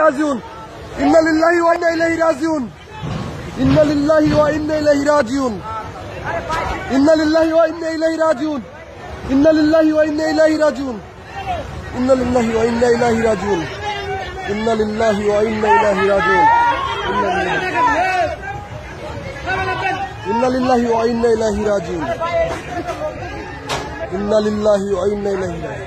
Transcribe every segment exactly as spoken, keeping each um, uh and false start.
রাজিউন ইন্না লিল্লাহি ওয়া ইন্না ইলাইহি রাজিউন ইন্না লিল্লাহি ওয়া ইন্না ইলাইহি রাজিউন ইন্না লিল্লাহি ওয়া ইন্না ইলাইহি রাজিউন ইন্না লিল্লাহি ওয়া ইন্না ইলাইহি রাজিউন ইন্না লিল্লাহি ওয়া ইন্না ইলাইহি রাজিউন ইন্না লিল্লাহি ওয়া ইন্না ইলাইহি রাজিউন ইন্না লিল্লাহি ওয়া ইন্না ইলাইহি রাজিউন ইন্না লিল্লাহি ওয়া ইন্না ইলাইহি রাজিউন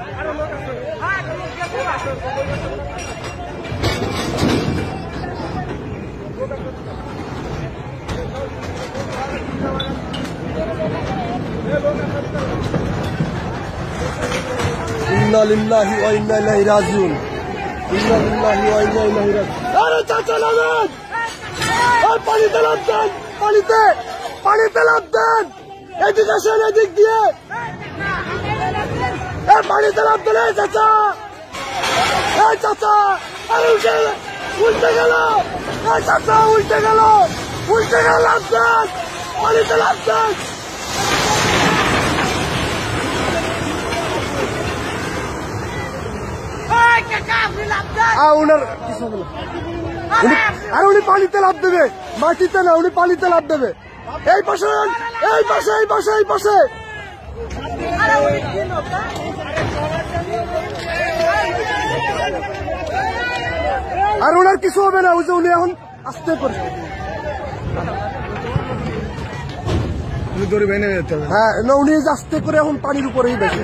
ইন্না লিল্লাহি ওয়া ইন্না ইলাইহি রাজিউন ইন্না লিল্লাহি ওয়া ইন্না ইলাইহি রাজিউন আরে চাচা নামেন আর পানিতে লাফ দেন পানিতে পানিতে লাফ দেন এদিকে আসেন এদিক দিয়ে এ পানিতে লাফ দেন চাচা এই চাচা আরে উঠে উল্টে গেল এই চাচা উল্টে গেল উল্টে গেল লাফ দেন পানিতে লাফ দেন আর উনি পানিতে লাফ দেবে মাটিতে না উনি পানিতে লাফ দেবে এই পাশে এই পাশে এই পাশে এই পাশে আর ওনার কিছু হবে না ওই যে উনি এখন আসতে পারে হ্যাঁ না উনি আস্তে করে এখন পানির উপরেই বেশি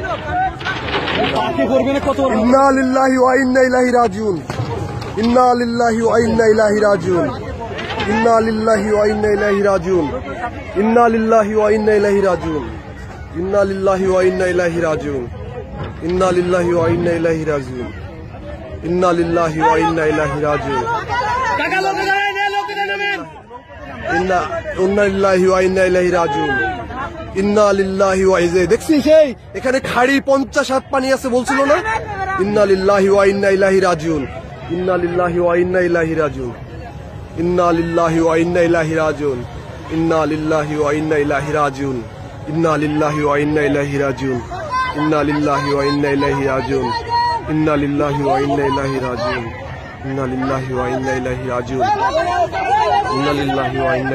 ইন্না লিল্লাহি ওয়া ইন্না ইলাইহি রাজিউন ইন্না লিল্লাহি ওয়া ইন্না ইলাইহি রাজিউন ইন্না লিল্লাহি ওয়া ইন্না ইলাইহি রাজিউন ইন্না লিল্লাহি ওয়া ইন্না ইলাইহি রাজিউন ইন্না লিল্লাহি ওয়া ইন্না ইলাইহি রাজিউন ইন্না লিল্লাহি ওয়া ইন্না ইলাইহি রাজিউন ইন্না লিল্লাহি ওয়া ইন্না ইলাইহি রাজিউন ইন্না ইন্না লিল্লাহি ওয়া ইন্না ইলাইহি রাজিউন ইন্না লিল্লাহি ওয়া ইজে দেখছি সেই এখানে খাড়ি পঞ্চাশ হাত পানি আছে বলছিল না ইন্না লিল্লাহি ওয়া ইন্না ইলাইহি রাজিউন ইন্না লিল্লাহি ওয়া ইন্না ইলাইহি রাজিউন ইন্না লিল্লাহি ওয়া ইন্না ইলাইহি রাজিউন ইন্না লিল্লাহি ওয়া ইন্না ইলাইহি রাজিউন ইন্না লিল্লাহি ওয়া ইন্না ইলাইহি রাজিউন ইন্না লিল্লাহি ওয়া ইন্না ইলাইহি রাজিউন ইন্না লিল্লাহি ওয়া ইন্না ইলাইহি রাজিউন ইন্না লিল্লাহি ওয়া ইন্না ইলাইহি রাজিউন ইন্না লিল্লাহি ওয়া ইন্না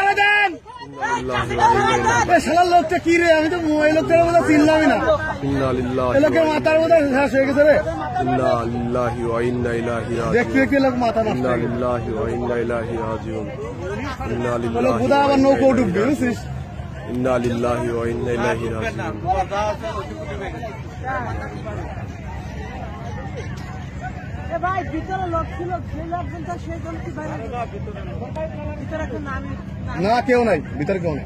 লোকটা কি রে আমি তো মোবাইল লোকটার মধ্যে চিনলামই না ইন্না লিল্লাহি লোকের মাথার মধ্যে শেষ হয়ে গেছে রে ইন্না লিল্লাহি ওয়া ইন্না ইলাইহি রাজিউন দেখতে দেখতে লোক মাথা নষ্ট ইন্না লিল্লাহি ওয়া ইন্না ইলাইহি রাজিউন ইন্না লিল্লাহি খোদা আবার নৌকো ডুববে বুঝছিস ইন্না লিল্লাহি ওয়া ইন্না ইলাইহি রাজিউন এ ভাই ভিতরে লোক ছিল সেই লোকটা সেই জন কি বাইরে ভিতরে কোন নাম না কেউ নাই ভিতরে কেউ নাই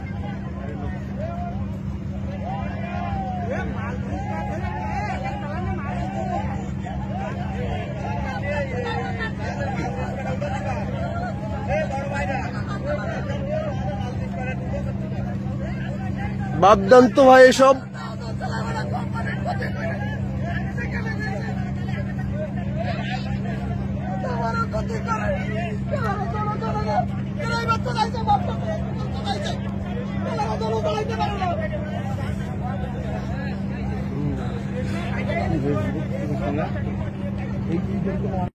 বাদ দেন তো ভাই এসব